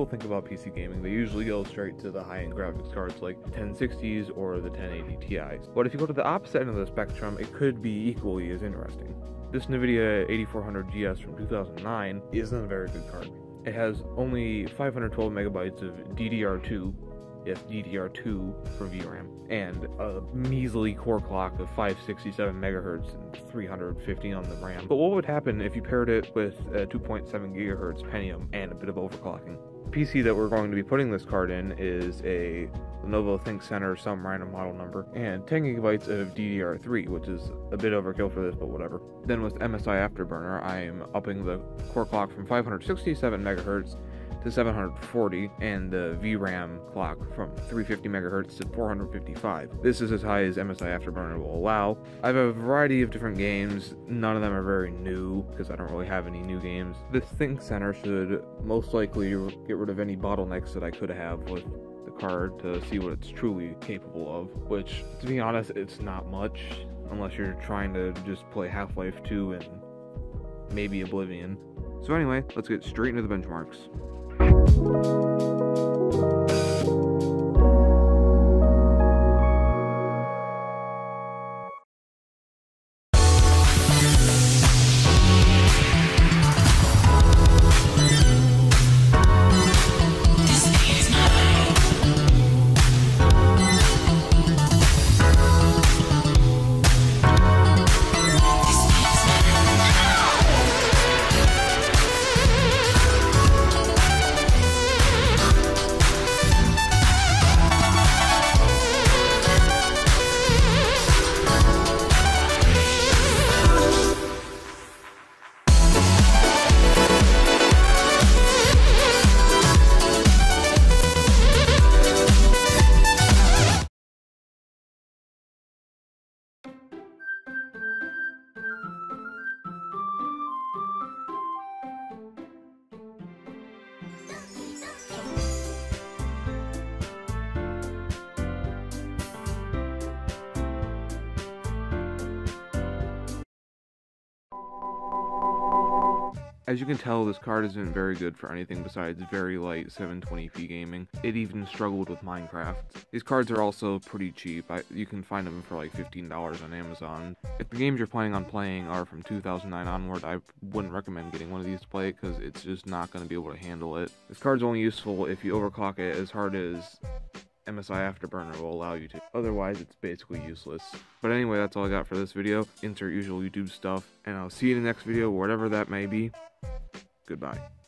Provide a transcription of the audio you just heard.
people think about PC gaming, they usually go straight to the high-end graphics cards like 1060s or the 1080 Ti's. But if you go to the opposite end of the spectrum, it could be equally as interesting. This NVIDIA 8400 GS from 2009 isn't a very good card. It has only 512 megabytes of DDR2, yes, DDR2 for VRAM, and a measly core clock of 567 megahertz and 350 on the RAM. But what would happen if you paired it with a 2.7 gigahertz Pentium and a bit of overclocking? The PC that we're going to be putting this card in is a Lenovo ThinkCenter, some random model number, and 10 gigabytes of DDR3, which is a bit overkill for this, but whatever. Then with MSI Afterburner, I'm upping the core clock from 567 megahertz to 740, and the VRAM clock from 350 megahertz to 455. This is as high as MSI Afterburner will allow. I have a variety of different games. None of them are very new, because I don't really have any new games. This ThinkCenter should most likely get rid of any bottlenecks that I could have with the card to see what it's truly capable of, which, to be honest, it's not much, unless you're trying to just play Half-Life 2 and maybe Oblivion. So anyway, let's get straight into the benchmarks. As you can tell, this card isn't very good for anything besides very light 720p gaming. It even struggled with Minecraft. These cards are also pretty cheap. You can find them for like $15 on Amazon. If the games you're planning on playing are from 2009 onward, I wouldn't recommend getting one of these to play because it's just not going to be able to handle it. This card's only useful if you overclock it as hard as MSI Afterburner will allow you to. Otherwise, it's basically useless. But anyway, that's all I got for this video. Insert usual YouTube stuff, and I'll see you in the next video, whatever that may be. Goodbye.